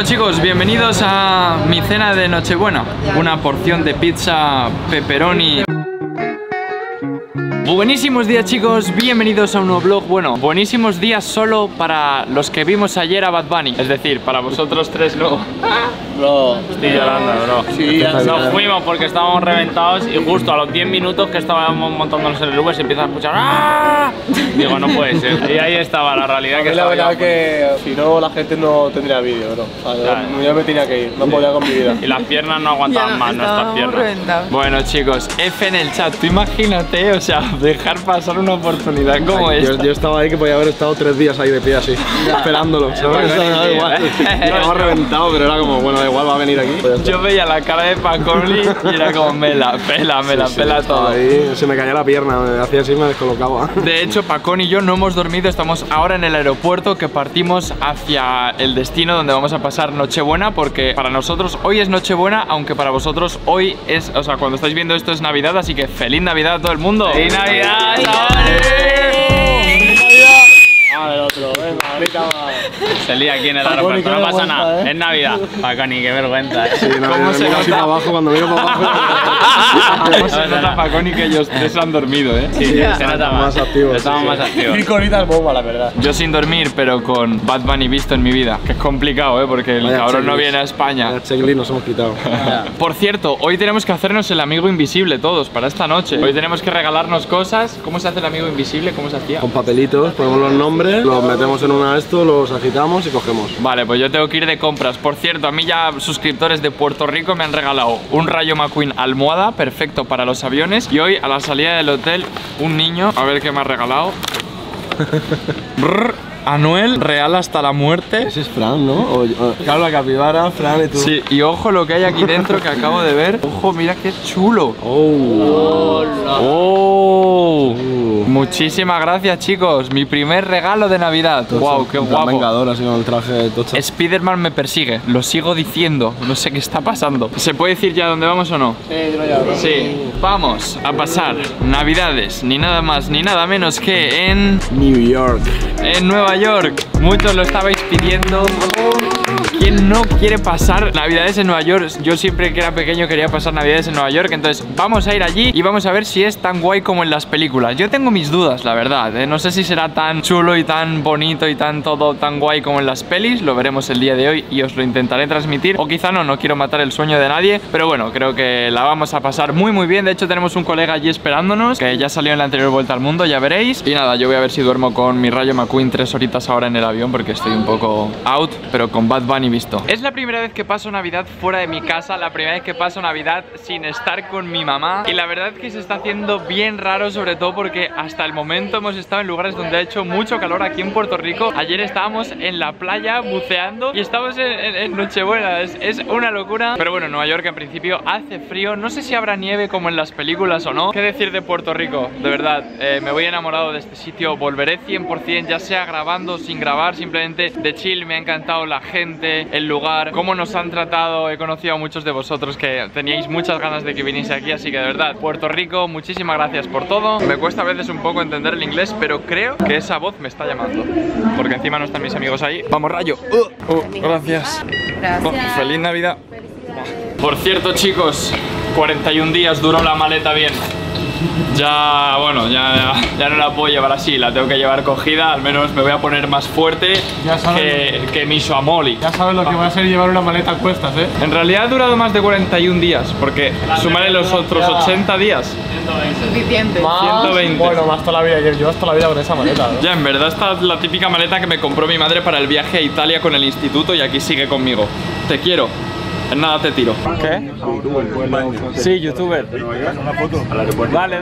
Bueno chicos, bienvenidos a mi cena de Nochebuena. Una porción de pizza pepperoni. Buenísimos días chicos, bienvenidos a un nuevo vlog. Bueno, buenísimos días solo para los que vimos ayer a Bad Bunny. Es decir, para vosotros tres no. Bro, estoy llorando, bro. Sí, nos fuimos porque estábamos reventados y justo a los 10 minutos que estábamos montándonos en el Uber se empieza a escuchar ¡ah! Digo, no puede ser. Y ahí estaba la realidad que la estaba. verdad que si no la gente no tendría vídeo, bro. O sea, Claro. yo me tenía que ir, no podía con mi vida. Y las piernas no aguantaban más, nuestras piernas. Bueno chicos, F en el chat, tú imagínate, o sea, dejar pasar una oportunidad como esta. Yo estaba ahí que podía haber estado 3 días ahí de pie así, esperándolo. ¿Sabes? Bueno, Da igual. Estaba reventado, pero era como, bueno, da igual, va a venir aquí. Yo veía la cara de Pacoli y era como, me la pela todo. Ahí se me caía la pierna, me hacía así y me descolocaba. De hecho, Pacón y yo no hemos dormido, estamos ahora en el aeropuerto que partimos hacia el destino donde vamos a pasar Nochebuena, porque para nosotros hoy es Nochebuena, aunque para vosotros hoy es, o sea, cuando estáis viendo esto es Navidad, así que ¡feliz Navidad a todo el mundo! ¡Feliz Navidad, A ver, otro, venga, ahorita va. Se lía aquí en el aeropuerto, no pasa nada, es Navidad. Paconi, qué vergüenza. Sí, no, ¿Cómo se miro así nota? para abajo, cuando miro para abajo. ¿Cómo se nota, Pacón, y que ellos tres han dormido, eh? Sí, se nota más activos, Estamos sí, más sí. activos. Y coritas bomba, la verdad. Yo sin dormir, pero con Bad Bunny visto en mi vida, que es complicado, porque el Vaya cabrón no checklist. viene a España. El checklist nos hemos quitado. Por cierto, hoy tenemos que hacernos el amigo invisible todos para esta noche. Hoy tenemos que regalarnos cosas. ¿Cómo se hace el amigo invisible? ¿Cómo se hacía? Con papelitos, ponemos los nombres, los metemos en una de esto, los agitamos y cogemos. Vale, pues yo tengo que ir de compras. Por cierto, a mí ya suscriptores de Puerto Rico me han regalado un Rayo McQueen almohada, perfecto para los aviones. Y hoy a la salida del hotel, un niño, a ver qué me ha regalado. Brr, Anuel, real hasta la muerte. Ese es Fran, ¿no? Claro, la capibara, Fran y tú. Sí, y ojo lo que hay aquí dentro que acabo de ver. Ojo, mira qué chulo. Oh. Oh. Muchísimas gracias chicos, mi primer regalo de Navidad. Wow, qué guapo. Vengador, así con el traje tocho. Spiderman me persigue, lo sigo diciendo, no sé qué está pasando. ¿Se puede decir ya dónde vamos o no? Sí, vamos a pasar Navidades, ni nada más ni nada menos que en New York. Nueva York. Muchos lo estabais pidiendo. ¿Quién no quiere pasar Navidades en Nueva York? Yo siempre que era pequeño quería pasar Navidades en Nueva York, entonces vamos a ir allí y vamos a ver si es tan guay como en las películas. Yo tengo mis dudas, la verdad, ¿eh? No sé si será tan chulo y tan bonito y tan todo tan guay como en las pelis. Lo veremos el día de hoy y os lo intentaré transmitir. O quizá no quiero matar el sueño de nadie, pero bueno, creo que la vamos a pasar muy bien. De hecho tenemos un colega allí esperándonos, que ya salió en la anterior vuelta al mundo, ya veréis. Y nada, yo voy a ver si duermo con mi Rayo McQueen 3 horitas ahora en el avión, porque estoy un poco out, pero con Bad Bunny visto. Es la primera vez que paso Navidad fuera de mi casa, la primera vez que paso Navidad sin estar con mi mamá, y la verdad es que se está haciendo bien raro, sobre todo porque hasta el momento hemos estado en lugares donde ha hecho mucho calor aquí en Puerto Rico. Ayer estábamos en la playa buceando y estamos en Nochebuena, es una locura. Pero bueno, Nueva York en principio hace frío, no sé si habrá nieve como en las películas o no. ¿Qué decir de Puerto Rico? De verdad, me voy enamorado de este sitio, volveré 100%, ya sea grabando o sin grabar, simplemente de chill. Me ha encantado la gente, el lugar, cómo nos han tratado. He conocido a muchos de vosotros que teníais muchas ganas de que viniese aquí, así que de verdad, Puerto Rico, muchísimas gracias por todo. Me cuesta a veces un poco entender el inglés, pero creo que esa voz me está llamando, porque encima no están mis amigos ahí. ¡Vamos, Rayo! Gracias. Gracias. ¡Feliz Navidad! Por cierto, chicos, 41 días duró la maleta bien. Ya, bueno, ya no la puedo llevar así, la tengo que llevar cogida. Al menos me voy a poner más fuerte que mi Soamoli. Ya sabes lo que va a ser llevar una maleta a cuestas, ¿eh? En realidad ha durado más de 41 días, porque sumaré los otros 80 días. Suficiente. 120. Bueno, más toda la vida, llevas toda la vida con esa maleta, ¿no? Ya, en verdad esta es la típica maleta que me compró mi madre para el viaje a Italia con el instituto y aquí sigue conmigo. Te quiero. En nada te tiro. ¿Qué? Sí, youtuber. Una foto. Dale.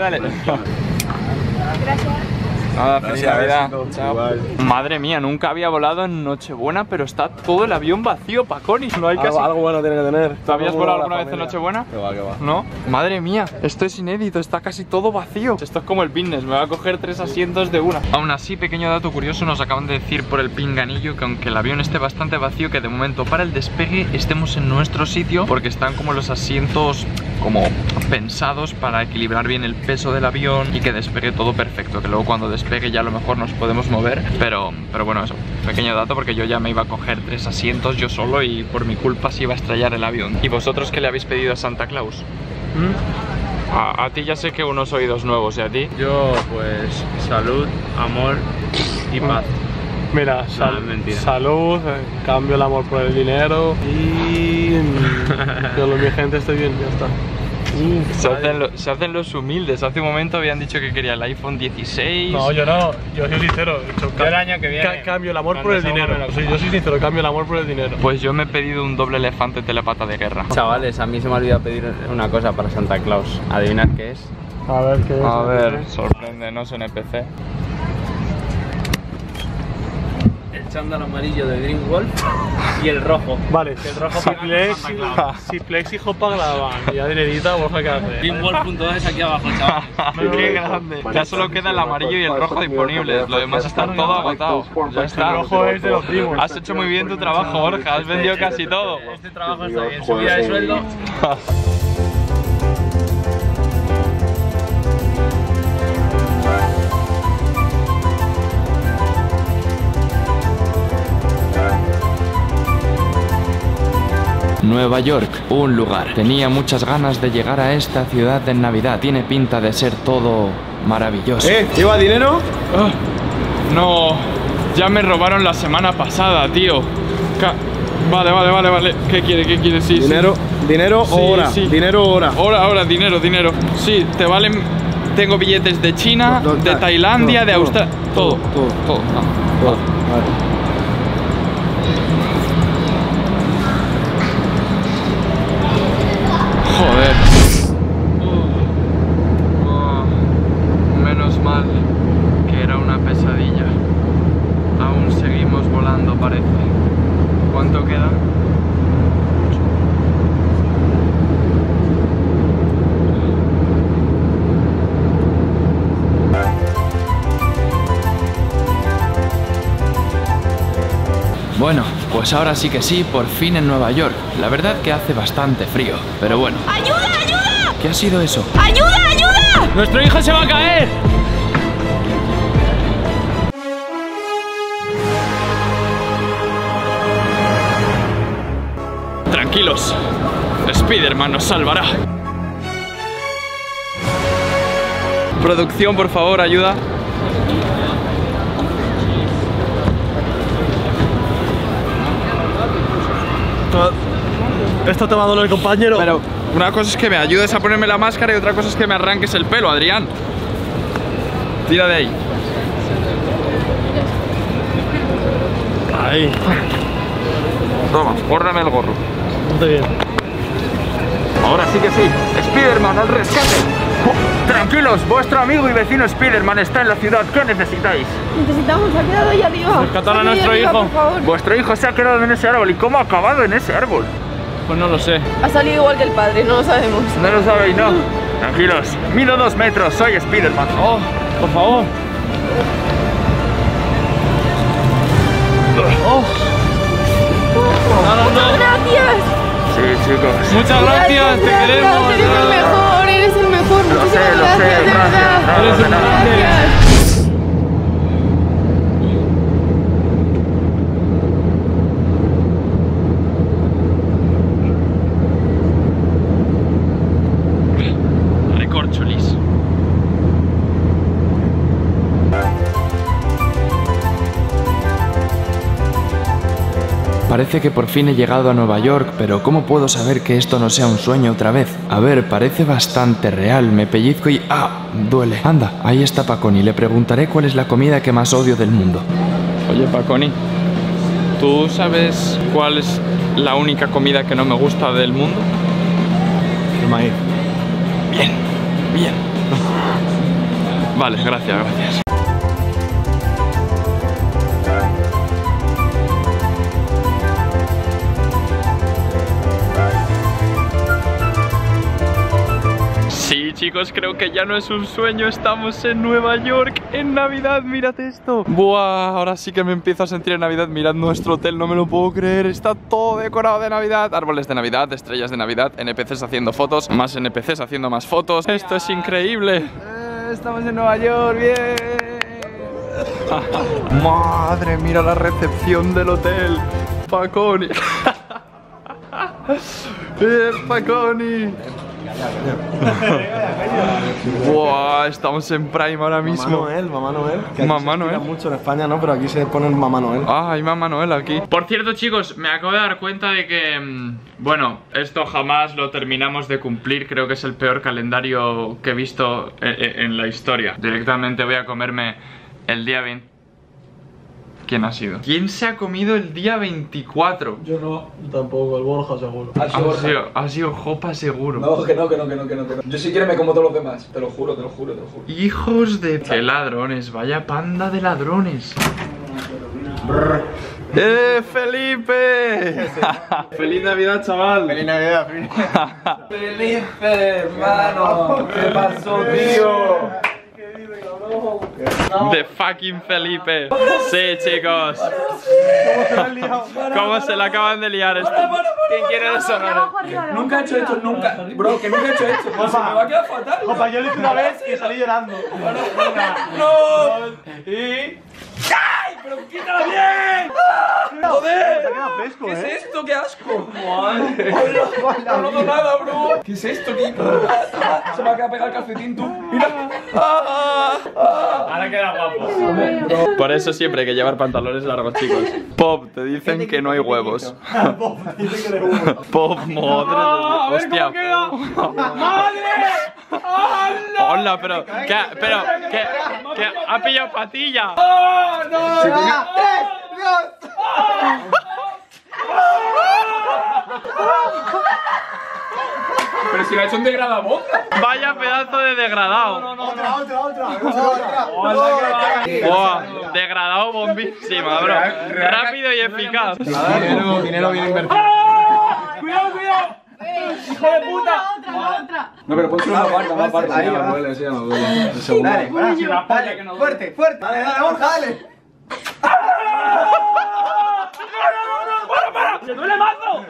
Nada, feliz Navidad. Chao. Madre mía, nunca había volado en Nochebuena, pero está todo el avión vacío, Paconi. No hay casi... Algo bueno tiene que tener. ¿Tú habías volado alguna vez en Nochebuena? Que va. ¿No? Madre mía, esto es inédito, está casi todo vacío. Esto es como el business, me va a coger 3 asientos de una. Aún así, pequeño dato curioso, nos acaban de decir por el pinganillo que aunque el avión esté bastante vacío, que de momento para el despegue estemos en nuestro sitio, porque están como los asientos como pensados para equilibrar bien el peso del avión y que despegue todo perfecto, que luego cuando despegue despegue ya a lo mejor nos podemos mover. Pero bueno, eso, pequeño dato, porque yo ya me iba a coger 3 asientos yo solo y por mi culpa se iba a estrellar el avión. ¿Y vosotros qué le habéis pedido a Santa Claus? A ti ya sé que unos oídos nuevos, ¿y a ti? Yo, pues, salud, amor y paz. Mira, mentira. salud, cambio el amor por el dinero y que mi gente esté bien, ya está. Se hacen los humildes. Hace un momento habían dicho que quería el iPhone 16. No, yo no, yo soy sincero. Yo el año que viene. Cambio el amor por el dinero. Sí, yo soy sincero, cambio el amor por el dinero. Pues yo me he pedido un doble elefante telepata de guerra. Chavales, a mí se me ha olvidado pedir una cosa para Santa Claus. ¿Adivinad qué es? A ver, ¿qué es? A ver, sorpréndenos, NPC. El chándal amarillo de Green Wolf y el rojo. Vale, El rojo si Plex y Jopa graban y ya dinerita, vos qué hacer. Greenwolf.es aquí abajo, chavales. Qué grande. Ya solo queda el amarillo y el rojo disponibles. Lo demás está todo agotado. Ya está. El rojo es de los primos. Has hecho muy bien tu trabajo, Borja. Has vendido casi todo. Este trabajo está bien. Subida de sueldo. Nueva York, un lugar. Tenía muchas ganas de llegar a esta ciudad en Navidad. Tiene pinta de ser todo maravilloso. ¿Lleva dinero? No, ya me robaron la semana pasada, tío. Vale. ¿Qué quiere? Sí, ¿Dinero? sí. ¿Dinero Sí, o hora? sí. ¿Dinero o hora? Hora, dinero. Sí, te valen. Tengo billetes de China, de Tailandia, de Australia. Todo. Vale. Joder. Menos mal que era una pesadilla. Aún seguimos volando, parece. ¿Cuánto queda? Bueno, pues ahora sí que sí, por fin en Nueva York. La verdad que hace bastante frío, pero bueno. ¡Ayuda! ¿Qué ha sido eso? ¡Ayuda! ¡Nuestro hijo se va a caer! Tranquilos, Spiderman nos salvará. Producción, por favor, ayuda. Esto te va a doler, compañero. Pero una cosa es que me ayudes a ponerme la máscara y otra cosa es que me arranques el pelo, Adrián. Tira de ahí. Ahí. Toma, bórrame el gorro. Muy bien. Ahora sí que sí. Spiderman, al rescate. Tranquilos, vuestro amigo y vecino Spiderman está en la ciudad. ¿Qué necesitáis? Necesitamos, se ha quedado ahí arriba. Rescatar a Se ha quedado nuestro ahí arriba, hijo. por favor. Vuestro hijo se ha quedado en ese árbol. ¿Y cómo ha acabado en ese árbol? Pues no lo sé. Ha salido igual que el padre, no lo sabemos. No lo sabéis, ¿no? Tranquilos. Mido 2 metros, soy Spiderman. Oh, por favor. ¡Gracias! Sí, chicos. Muchas gracias, te queremos. Eres el mejor, eres el mejor. Lo sé, Muchísimas lo sé, gracias, de gracias. verdad. Eres un grande. Gracias. Recorcholis. Parece que por fin he llegado a Nueva York, pero ¿cómo puedo saber que esto no sea un sueño otra vez? A ver, parece bastante real, me pellizco y... ¡ah! Duele. Anda, ahí está Paconi, le preguntaré cuál es la comida que más odio del mundo. Oye, Paconi, ¿tú sabes cuál es la única comida que no me gusta del mundo? El maíz. Bien. Vale, gracias. Sí, chicos, creo que ya no es un sueño, estamos en Nueva York en Navidad, mirad esto. Buah, ahora sí que me empiezo a sentir en Navidad, mirad nuestro hotel, no me lo puedo creer, está todo decorado de Navidad. Árboles de Navidad, estrellas de Navidad, NPCs haciendo fotos, más NPCs haciendo más fotos. Esto es increíble. Estamos en Nueva York, bien. Madre, mira la recepción del hotel. Paconi. Paconi. Buah, estamos en Prime ahora mismo. Mamá Noel. Mamá Noel. Mucho en España, ¿no? Pero aquí se pone Mamá Noel. Ah, hay Mamá Noel aquí. Por cierto, chicos, me acabo de dar cuenta de que, bueno, esto jamás lo terminamos de cumplir. Creo que es el peor calendario que he visto en la historia. Directamente voy a comerme el día 20. ¿Quién ha sido? ¿Quién se ha comido el día 24? Yo no, tampoco, el Borja seguro. Ha sido Jopa seguro. No, que no. Yo si quieres me como todos los demás. Te lo juro. Hijos de... ¡Qué ladrones! Vaya panda de ladrones. ¡Felipe! ¡Feliz Navidad, chaval! ¡Feliz Navidad! Felipe, hermano. ¿Qué pasó, tío? De fucking Felipe. Sí, chicos. ¿Cómo se la acaban de liar? ¿Quién quiere deshonrar? Nunca he hecho esto, nunca. Bro, que nunca he hecho esto. Se me va a quedar fatal. Opa, yo lo hice una vez y salí llorando. ¡No! Y... ¡ay! ¡Pero quítala bien! ¡Joder! ¿Qué es esto? ¡Qué asco! ¡Madre! No noto nada, bro. ¿Qué es esto, tío? Se me va a quedar pegado el calcetín, tú. ¡Mira! Ahora queda guapo. Por eso siempre hay que llevar pantalones largos, chicos. Pop, te dicen que no hay huevos. Pop, madre. Hostia. ¡Madre! Hola, pero que ha pillado patilla. Pero si la he hecho un degradabón. Vaya pedazo de degradado. Buah, degradado bombísima, bro. Rápido y eficaz. Dinero bien invertido. ¡Cuidado! ¡Hijo de puta! Otra. No, pero puedo ser una parte. Ahí Sí, va. me duele, sí, me duele. El segundo. Dale, fuerte. Dale, Borja, dale. ¡Se duele mazo!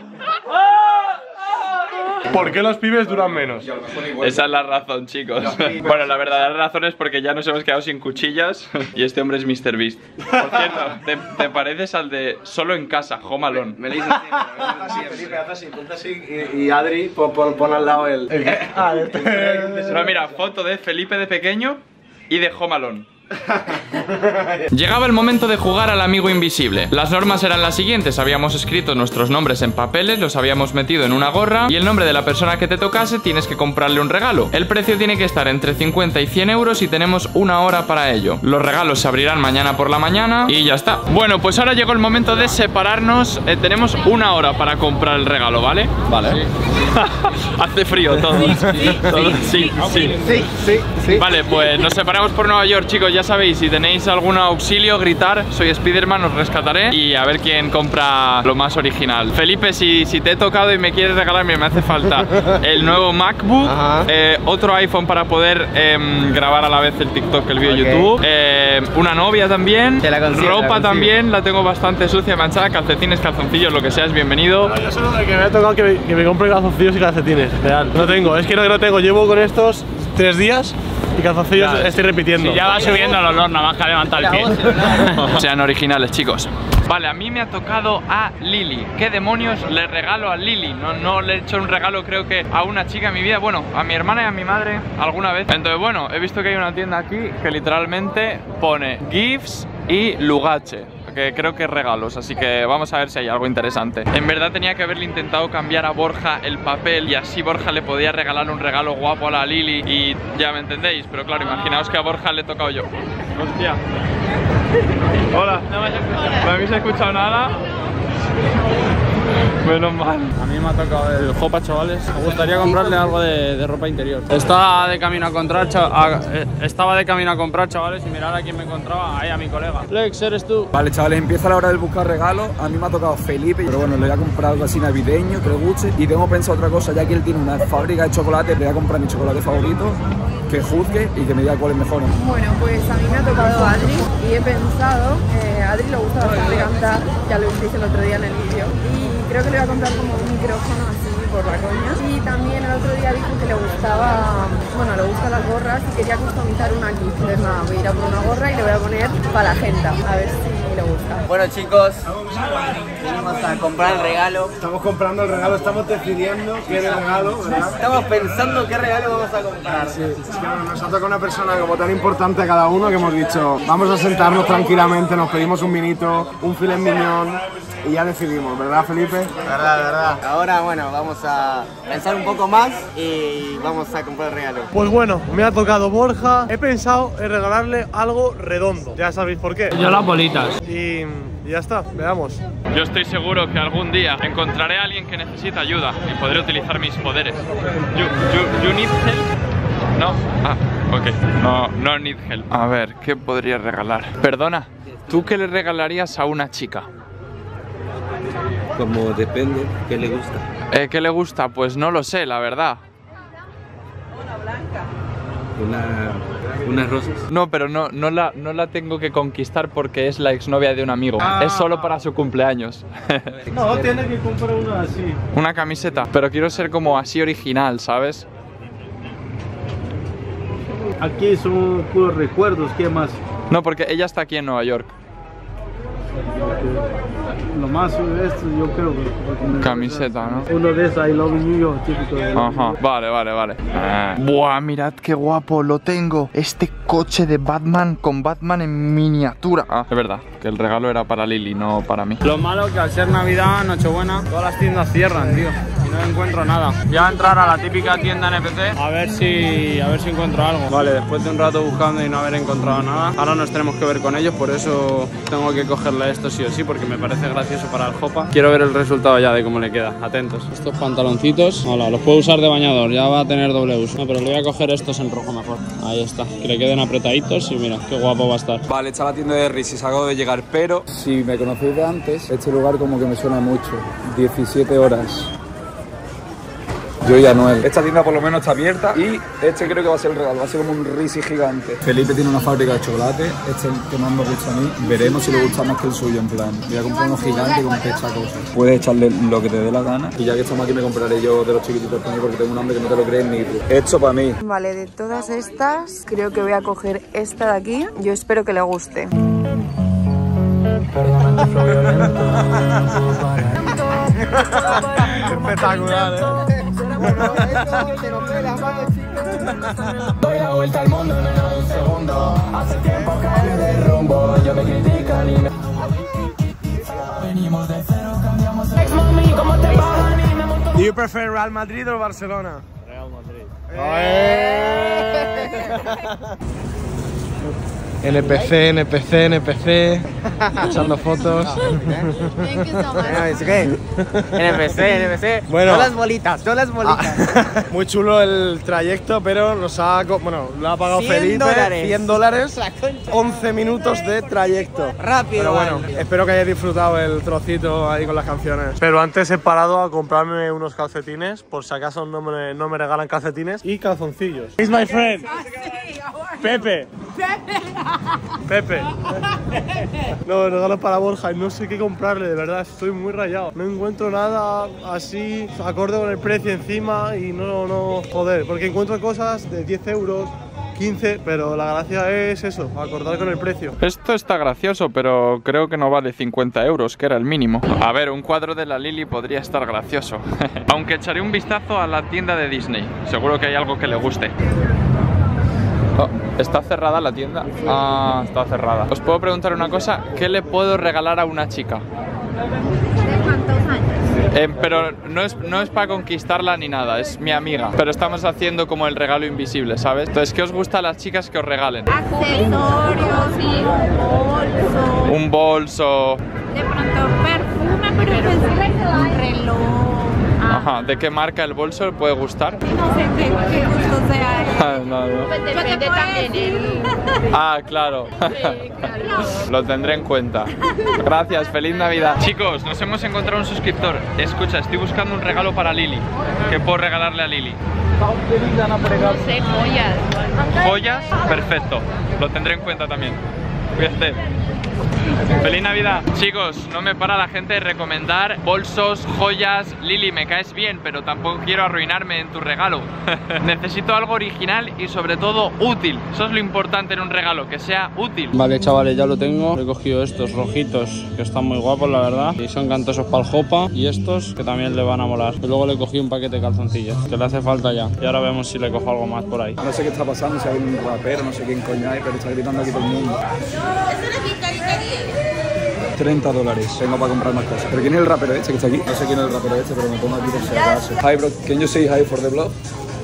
¿Por qué los pibes duran menos? Esa es la razón, chicos. Bueno, la verdadera razón es porque ya nos hemos quedado sin cuchillas y este hombre es Mr. Beast. Por cierto, te pareces al de Solo en Casa, Home Alone. Me le hice así, Felipe, haz así, y Adri, pon al lado el... No, mira, foto de Felipe de pequeño y de Home Alone. Llegaba el momento de jugar al amigo invisible. Las normas eran las siguientes: habíamos escrito nuestros nombres en papeles, los habíamos metido en una gorra y el nombre de la persona que te tocase tienes que comprarle un regalo. El precio tiene que estar entre 50 y 100 euros y tenemos una hora para ello. Los regalos se abrirán mañana por la mañana y ya está. Bueno, pues ahora llegó el momento de separarnos. Tenemos una hora para comprar el regalo, ¿vale? Vale. Hace frío todo. Sí. Vale, pues nos separamos por Nueva York, chicos. Ya sabéis, si tenéis algún auxilio, gritar. Soy Spiderman, os rescataré y a ver quién compra lo más original. Felipe, si te he tocado y me quieres regalar, me hace falta el nuevo MacBook, otro iPhone para poder grabar a la vez el TikTok, el vídeo YouTube, una novia también, ropa también, la tengo bastante sucia, manchada, calcetines, calzoncillos, lo que sea, es bienvenido. Yo solo que me ha tocado que me compre calzoncillos y calcetines, real. No tengo, es que no tengo, llevo con estos 3 días y calzoncillos estoy repitiendo. Si ya va subiendo el olor, nada más que levantar el pie. Sean originales, chicos. Vale, a mí me ha tocado a Lili. ¿Qué demonios le regalo a Lili? No le he hecho un regalo, creo que a una chica en mi vida. Bueno, a mi hermana y a mi madre alguna vez. Entonces, bueno, he visto que hay una tienda aquí que literalmente pone gifts y lugache, que creo que es regalos, así que vamos a ver si hay algo interesante. En verdad tenía que haberle intentado cambiar a Borja el papel y así Borja le podía regalar un regalo guapo a la Lili y ya me entendéis, pero claro, imaginaos que a Borja le he tocado yo. Hostia. Hola. ¿No habéis escuchado nada? Menos mal. A mí me ha tocado el Jopa, chavales. Me gustaría comprarle algo de ropa interior. Estaba de camino a comprar, chavales, y mirad a quién me encontraba. Ahí, a mi colega. Lex, ¿eres tú? Vale, chavales, empieza la hora del buscar regalos. A mí me ha tocado Felipe, pero bueno, le voy a comprar algo así navideño, que le guste. Y tengo pensado otra cosa, ya que él tiene una fábrica de chocolate, le voy a comprar mi chocolate favorito, que juzgue y que me diga cuál es mejor. Bueno, pues a mí me ha tocado Adri y he pensado, a Adri le gusta bastante cantar, ya lo visteis el otro día en el vídeo, y creo que le voy a comprar como un micrófono así por la coña. Y también el otro día dijo que le gustaba, bueno, le gustan las gorras y quería customizar una aquí. Entonces nada, voy a ir a por una gorra y le voy a poner para la agenda, a ver si le gusta. Bueno chicos, venimos a comprar el regalo. Estamos comprando el regalo, estamos decidiendo qué regalo, ¿verdad? Estamos pensando qué regalo vamos a comprar. Sí, es que bueno, nos ha tocado una persona como tan importante a cada uno que hemos dicho, vamos a sentarnos tranquilamente, nos pedimos un vinito, un filet mignon y ya decidimos, ¿verdad Felipe? Verdad. Ahora bueno, vamos a pensar un poco más y vamos a comprar el regalo. Pues bueno, me ha tocado Borja. He pensado en regalarle algo redondo. Ya sabéis por qué. Yo las bolitas. Y ya está, veamos. Yo estoy seguro que algún día encontraré a alguien que necesita ayuda y podré utilizar mis poderes. You need help? No. Ah, ok. No need help. A ver, ¿qué podría regalar? Perdona, ¿tú qué le regalarías a una chica? Como depende, ¿qué le gusta? ¿Qué le gusta? Pues no lo sé, la verdad. ¿Unas rosas? No, pero no la tengo que conquistar porque es la exnovia de un amigo. Es solo para su cumpleaños. No, tiene que comprar una así. Una camiseta, pero quiero ser como así original, ¿sabes? Aquí son puros recuerdos, ¿qué más? No, porque ella está aquí en Nueva York. Lo más de esto, yo creo que... Camiseta, ¿no? Uno de esos, I love New York, típico de... Ajá, vale. Buah, mirad qué guapo, lo tengo. Este coche de Batman con Batman en miniatura. Ah, es verdad, que el regalo era para Lily, no para mí. Lo malo que al ser Navidad, Nochebuena, todas las tiendas cierran, tío. Y no encuentro nada. Voy a entrar a la típica tienda NPC a ver si encuentro algo. Vale, después de un rato buscando y no haber encontrado nada, ahora nos tenemos que ver con ellos, por eso tengo que cogerle esto sí o sí, porque me parece gracioso para el Jopa. Quiero ver el resultado ya de cómo le queda, atentos. Estos pantaloncitos, hola, los puedo usar de bañador, ya va a tener doble uso. No, pero le voy a coger estos en rojo mejor. Ahí está, que le queden apretaditos y mira, qué guapo va a estar. Vale, está la tienda de Risis, acabo de llegar, pero si me conocéis de antes, este lugar como que me suena mucho. 17 horas. Yo y Anuel. Esta tienda por lo menos está abierta y este creo que va a ser el regalo, va a ser como un Reese's gigante. Felipe tiene una fábrica de chocolate, este es el que más me gusta a mí. Veremos si le gusta más que el suyo, en plan. Voy a comprar uno gigante con esta cosa. Puedes echarle lo que te dé la gana y ya que estamos aquí me compraré yo de los chiquititos para mí porque tengo un hambre que no te lo crees ni tú. Esto para mí. Vale, de todas estas, creo que voy a coger esta de aquí. Yo espero que le guste. Espectacular, Doy la vuelta al mundo en menos de un segundo. Hace tiempo que de rumbo. Yo me critican y me... Venimos de cero, cambiamos el... Mami, ¿cómo te bajan y me monto? Do you prefer Real Madrid o Barcelona? Real Madrid. NPC, echando fotos. NPC. Bueno. Yo las bolitas. Muy chulo el trayecto, pero nos ha... Bueno, lo ha pagado Felipe. $100. 11 minutos de trayecto. Rápido. Pero bueno, espero que hayáis disfrutado el trocito ahí con las canciones. Pero antes he parado a comprarme unos calcetines, por si acaso no me regalan calcetines. Y calzoncillos. He's my friend. Pepe. No, regalo para Borja y no sé qué comprarle, de verdad, estoy muy rayado. No encuentro nada así, acorde con el precio encima y no, joder, porque encuentro cosas de 10 euros, 15, pero la gracia es eso, acordar con el precio. Esto está gracioso, pero creo que no vale 50 euros, que era el mínimo. A ver, un cuadro de la Lily podría estar gracioso. Aunque echaré un vistazo a la tienda de Disney, seguro que hay algo que le guste. Oh, ¿está cerrada la tienda? Ah, está cerrada. Os puedo preguntar una cosa, ¿qué le puedo regalar a una chica? ¿De cuántos años? Pero no es para conquistarla ni nada, es mi amiga. Pero estamos haciendo como el regalo invisible, ¿sabes? Entonces, ¿qué os gusta a las chicas que os regalen? Accesorios, sí, bolso. Un bolso. De pronto perfume, pero un reloj. Ajá, ¿de qué marca el bolso le puede gustar? No sé qué gusto sea. No. Pues depende también el... Ah, claro. Sí, claro. Lo tendré en cuenta. Gracias, feliz Navidad. Chicos, nos hemos encontrado un suscriptor. Escucha, estoy buscando un regalo para Lily. ¿Qué puedo regalarle a Lily? No sé, joyas. ¿Joyas? Perfecto. Lo tendré en cuenta también. Cuídate. ¡Feliz Navidad! Chicos, no me para la gente de recomendar bolsos, joyas. Lili, me caes bien, pero tampoco quiero arruinarme en tu regalo. Necesito algo original y sobre todo útil. Eso es lo importante en un regalo, que sea útil. Vale, chavales, ya lo tengo. He cogido estos rojitos, que están muy guapos, la verdad. Y son cantosos para el jopa. Y estos, que también le van a molar. Y luego le cogí un paquete de calzoncillos, que le hace falta ya. Y ahora vemos si le cojo algo más por ahí. No sé qué está pasando, si hay un rapero, no sé quién coño hay, pero está gritando aquí todo el mundo. $30. Tengo para comprar más cosas. ¿Pero quién es el rapero este que está aquí? No sé quién es el rapero este, pero me pongo aquí por si acaso. Hi bro, can you say hi for the vlog?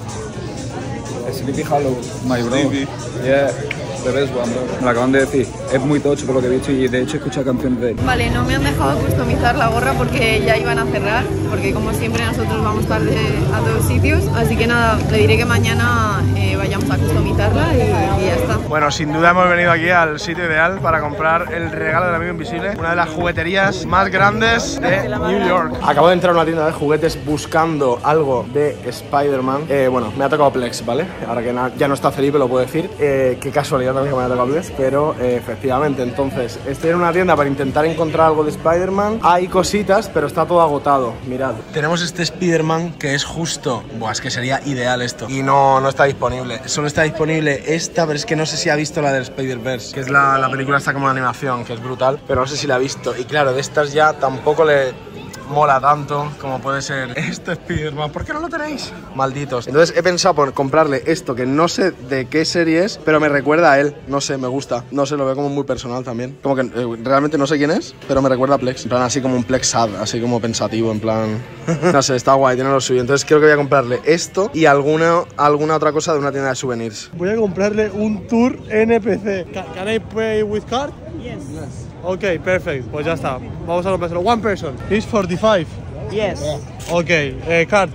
Sleepy Hollow. My bro. Yeah. The best one, bro. Me lo acaban de decir. Es muy tocho por lo que he visto y de hecho he escuchado canciones de él. Vale, no me han dejado customizar la gorra porque ya iban a cerrar, porque como siempre nosotros vamos tarde a todos sitios, así que nada, le diré que mañana vayamos a customizarla y ya está. Bueno, sin duda hemos venido aquí al sitio ideal para comprar el regalo del amigo invisible, una de las jugueterías más grandes de New York. Acabo de entrar a una tienda de juguetes buscando algo de Spider-Man. Bueno, me ha tocado Plex, ¿vale? Ahora que ya no está Felipe, lo puedo decir. Qué casualidad también que me ha tocado Plex, pero efectivamente, entonces estoy en una tienda para intentar encontrar algo de Spider-Man. Hay cositas, pero está todo agotado. Mirad, tenemos este Spider-Man que es justo. Buah, es que sería ideal esto. Y no está disponible. Solo está disponible esta, pero es que no sé si ha visto la del Spider-Verse, que es la película esta como una animación, que es brutal, pero no sé si la ha visto. Y claro, de estas ya tampoco le mola tanto como puede ser este Spider-Man. ¿Por qué no lo tenéis? Malditos. Entonces he pensado por comprarle esto, que no sé de qué serie es, pero me recuerda a él. No sé, me gusta. No sé, lo veo como muy personal también. Como que realmente no sé quién es, pero me recuerda a Plex. En plan así como un Plex sad, así como pensativo, en plan... No sé, está guay, tiene lo suyo. Entonces creo que voy a comprarle esto y alguna otra cosa de una tienda de souvenirs. Voy a comprarle un tour NPC. Can I pay with card? Yes. Ok, perfecto, pues ya está. Vamos a comprárselo. One person. It's 45. Yes. Ok, card.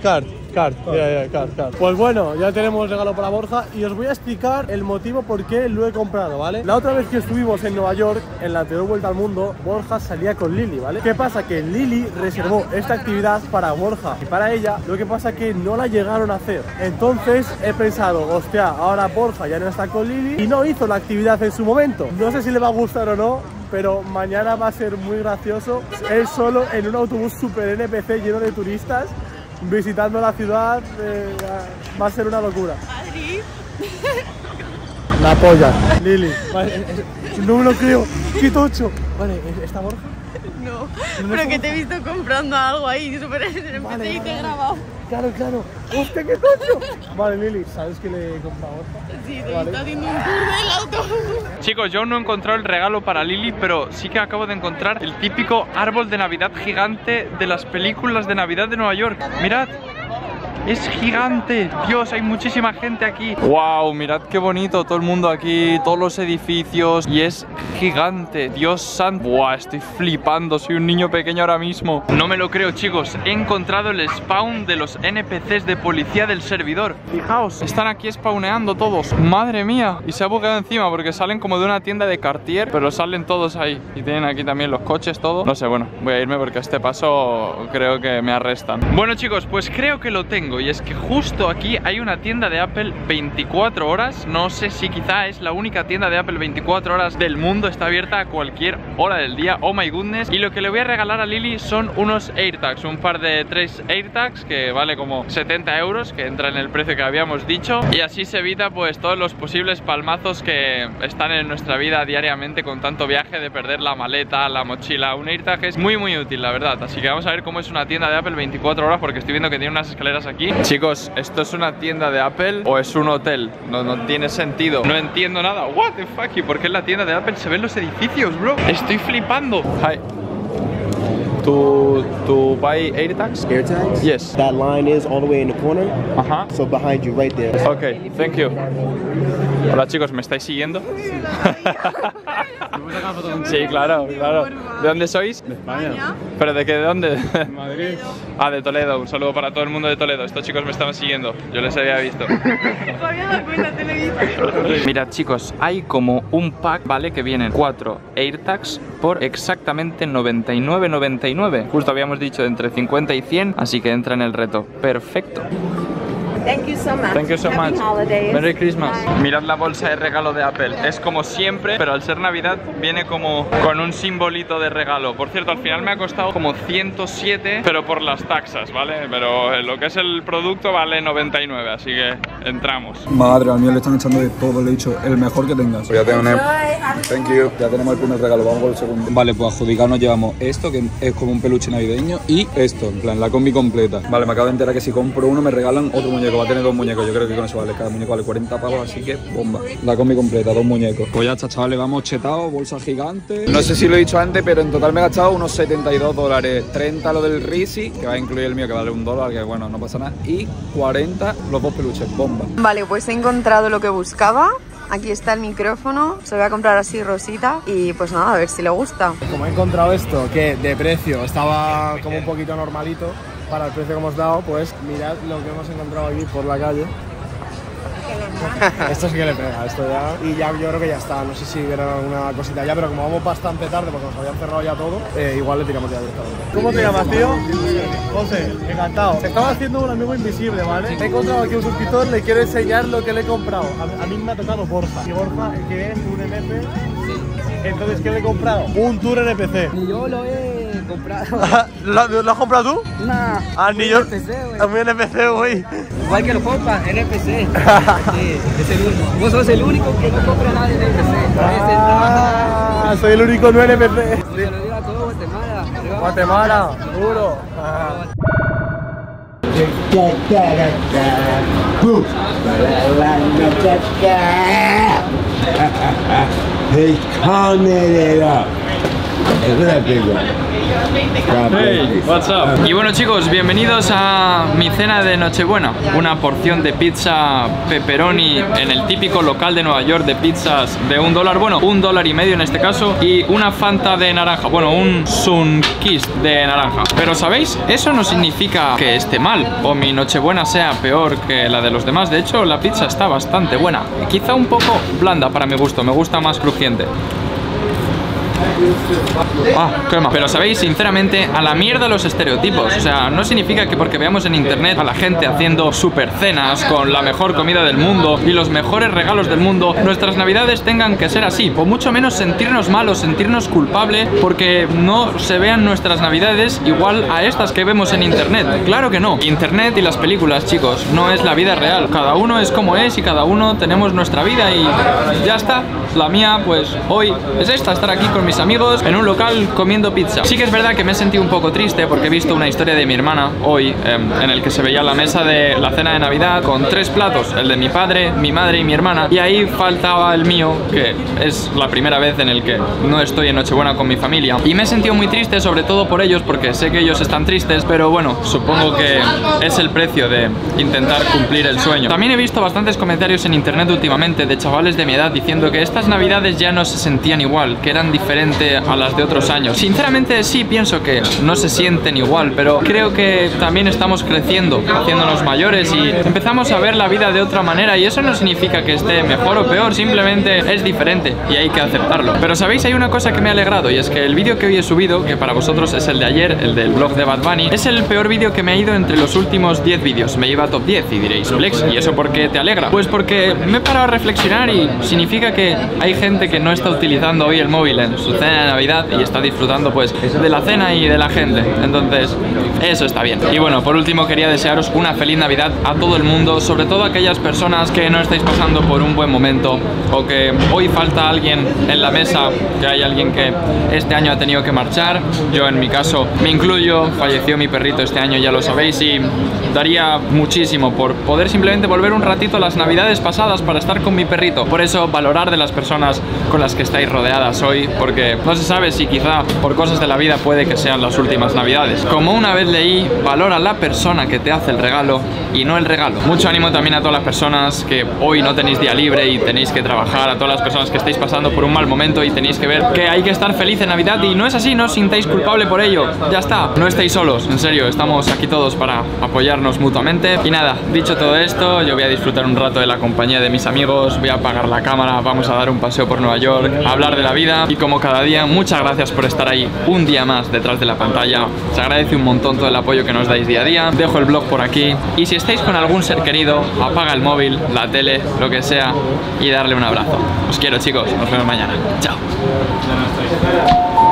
Pues bueno, ya tenemos regalo para Borja y os voy a explicar el motivo por qué lo he comprado, ¿vale? La otra vez que estuvimos en Nueva York, en la anterior vuelta al mundo, Borja salía con Lili, ¿vale? ¿Qué pasa? Que Lili reservó esta actividad para Borja y para ella, lo que pasa que no la llegaron a hacer. Entonces he pensado, hostia, ahora Borja ya no está con Lili y no hizo la actividad en su momento. No sé si le va a gustar o no, pero mañana va a ser muy gracioso. Él solo en un autobús super NPC lleno de turistas, visitando la ciudad, va a ser una locura. Madrid. La polla. Lili. Vale, no me lo creo. ¡Qué tocho! Vale, ¿está Borja? No, pero que te he visto comprando algo ahí, súper NPC y te he grabado. Claro. ¡Hostia, qué tocho! Vale, Lili, ¿sabes qué le he comprado? Sí, te está haciendo un tour del autobús. Chicos, yo no he encontrado el regalo para Lili, pero sí que acabo de encontrar el típico árbol de Navidad gigante de las películas de Navidad de Nueva York. Mirad. Es gigante, Dios, hay muchísima gente aquí. Wow, mirad qué bonito, todo el mundo aquí, todos los edificios. Y es gigante, Dios santo. Wow, estoy flipando, soy un niño pequeño ahora mismo. No me lo creo, chicos, he encontrado el spawn de los NPCs de policía del servidor. Fijaos, están aquí spawneando todos. Madre mía, y se ha bugueado encima porque salen como de una tienda de Cartier, pero salen todos ahí. Y tienen aquí también los coches, todo. No sé, bueno, voy a irme porque a este paso creo que me arrestan. Bueno, chicos, pues creo que lo tengo. Y es que justo aquí hay una tienda de Apple 24 horas. No sé si quizá es la única tienda de Apple 24 horas del mundo. Está abierta a cualquier hora del día. Oh my goodness. Y lo que le voy a regalar a Lili son unos AirTags. Un par de 3 AirTags que vale como 70 euros, que entra en el precio que habíamos dicho. Y así se evita pues todos los posibles palmazos que están en nuestra vida diariamente con tanto viaje, de perder la maleta, la mochila. Un AirTag es muy útil, la verdad. Así que vamos a ver cómo es una tienda de Apple 24 horas, porque estoy viendo que tiene unas escaleras aquí. Chicos, ¿esto es una tienda de Apple o es un hotel? No tiene sentido. No entiendo nada. What the fuck? ¿Y por qué en la tienda de Apple se ven los edificios, bro? Estoy flipando. Hi. To buy AirTags? AirTags? Yes. That line is all the way in the corner. So behind you, right there. Okay, thank you. Hola chicos, ¿me estáis siguiendo? Sí, claro. ¿De dónde sois? De España. ¿Pero de qué? ¿De dónde? De Madrid. Ah, de Toledo. Un saludo para todo el mundo de Toledo. Estos chicos me estaban siguiendo. Yo les había visto. Me había dado cuenta, te lo he visto. Mirad chicos, hay como un pack, ¿vale? Que vienen 4 AirTags por exactamente 99,99. Justo habíamos dicho entre 50 y 100, así que entra en el reto. Perfecto. Thank you so much. Thank you so Happy much. holidays. Merry Christmas. Bye. Mirad la bolsa de regalo de Apple. Es como siempre, pero al ser Navidad viene como con un simbolito de regalo. Por cierto, al final me ha costado como 107, pero por las taxas, ¿vale? Pero lo que es el producto vale 99, así que entramos. Madre, al mío le están echando de todo, le he dicho, el mejor que tengas. Ya tenemos, thank you. Ya tenemos el primer regalo, vamos por el segundo. Vale, pues adjudicado nos llevamos esto, que es como un peluche navideño, y esto, en plan, la combi completa. Vale, me acabo de enterar que si compro uno me regalan otro muñeco, va a tener 2 muñecos, yo creo que con eso vale, cada muñeco vale 40 pavos, así que bomba. La combi completa, 2 muñecos. Pues ya está, chavales, vamos chetados, bolsa gigante. No sé si lo he dicho antes, pero en total me he gastado unos 72 dólares, 30 lo del Risi, que va a incluir el mío, que vale $1, que bueno, no pasa nada, y 40 los 2 peluches, bomba. Vale, pues he encontrado lo que buscaba. Aquí está el micrófono, se lo voy a comprar así rosita y pues nada, a ver si le gusta. Como he encontrado esto, que de precio estaba como un poquito normalito para el precio que hemos dado, pues mirad lo que hemos encontrado aquí por la calle. Esto sí que le pega, esto ya. Y ya yo creo que ya está, no sé si vieron alguna cosita ya, pero como vamos bastante tarde porque nos habían cerrado ya todo, igual le tiramos ya directamente. ¿Cómo te llamas, tío? José, encantado. Se estaba haciendo un amigo invisible, ¿vale? He encontrado aquí un suscriptor, le quiero enseñar lo que le he comprado. A mí me ha tocado Borja. Y Borja, que es un MP. Sí. Entonces, ¿qué le he comprado? Un Tour NPC. Ni yo lo he comprado. ¿Lo has comprado tú? Nah. Ah, ni yo. Es muy NPC, güey. Igual que lo compra, NPC. Sí, es el único. Vos sos el único que no compra nada de NPC. Ah, soy el único no NPC. Se lo digo a todo Guatemala. Guatemala, duro. Hey, Hey, what's up? Y bueno, chicos, bienvenidos a mi cena de Nochebuena. Una porción de pizza pepperoni en el típico local de Nueva York de pizzas de $1, bueno, $1.50 en este caso, y una Fanta de naranja, bueno, un Sunkist de naranja. Pero ¿sabéis? Eso no significa que esté mal o mi Nochebuena sea peor que la de los demás. De hecho, la pizza está bastante buena. Quizá un poco blanda para mi gusto, me gusta más crujiente. Ah, crema. Pero sabéis, sinceramente, a la mierda los estereotipos. O sea, no significa que porque veamos en internet a la gente haciendo super cenas con la mejor comida del mundo y los mejores regalos del mundo, nuestras navidades tengan que ser así, o mucho menos sentirnos malos, sentirnos culpables porque no se vean nuestras navidades igual a estas que vemos en internet. Claro que no. Internet y las películas, chicos, no es la vida real. Cada uno es como es y cada uno tenemos nuestra vida y ya está. La mía, pues hoy es esta, estar aquí con mis amigos en un local comiendo pizza. Sí que es verdad que me he sentido un poco triste porque he visto una historia de mi hermana hoy en el que se veía la mesa de la cena de Navidad con 3 platos, el de mi padre, mi madre y mi hermana, y ahí faltaba el mío, que es la primera vez en el que no estoy en Nochebuena con mi familia, y me he sentido muy triste, sobre todo por ellos, porque sé que ellos están tristes, pero bueno, supongo que es el precio de intentar cumplir el sueño. También he visto bastantes comentarios en internet últimamente de chavales de mi edad diciendo que estas navidades ya no se sentían igual, que eran diferentes a las de otros años. Sinceramente sí pienso que no se sienten igual, pero creo que también estamos creciendo, haciéndonos mayores y empezamos a ver la vida de otra manera, y eso no significa que esté mejor o peor, simplemente es diferente y hay que aceptarlo. Pero sabéis, hay una cosa que me ha alegrado, y es que el vídeo que hoy he subido, que para vosotros es el de ayer, el del vlog de Bad Bunny, es el peor vídeo que me ha ido entre los últimos 10 vídeos. Me iba a top 10 y diréis, Flex, ¿y eso por qué te alegra? Pues porque me he parado a reflexionar y significa que hay gente que no está utilizando hoy el móvil en su cena de Navidad y está disfrutando pues de la cena y de la gente. Entonces eso está bien. Y bueno, por último quería desearos una feliz Navidad a todo el mundo, sobre todo a aquellas personas que no estáis pasando por un buen momento o que hoy falta alguien en la mesa, que hay alguien que este año ha tenido que marchar. Yo en mi caso me incluyo, falleció mi perrito este año, ya lo sabéis, y daría muchísimo por poder simplemente volver un ratito a las Navidades pasadas para estar con mi perrito. Por eso valorar de las personas con las que estáis rodeadas hoy, porque no se sabe si quizá por cosas de la vida puede que sean las últimas Navidades. Como una vez leí, valora la persona que te hace el regalo y no el regalo. Mucho ánimo también a todas las personas que hoy no tenéis día libre y tenéis que trabajar, a todas las personas que estáis pasando por un mal momento y tenéis que ver que hay que estar feliz en Navidad, y no es así, no os sintáis culpable por ello, ya está, no estáis solos, en serio, estamos aquí todos para apoyarnos ayudarnos mutuamente. Y nada, dicho todo esto, yo voy a disfrutar un rato de la compañía de mis amigos, voy a apagar la cámara, vamos a dar un paseo por Nueva York, a hablar de la vida y como cada día, muchas gracias por estar ahí un día más detrás de la pantalla. Se agradece un montón todo el apoyo que nos dais día a día. Dejo el vlog por aquí y si estáis con algún ser querido, apaga el móvil, la tele, lo que sea y darle un abrazo. Os quiero, chicos, nos vemos mañana. Chao.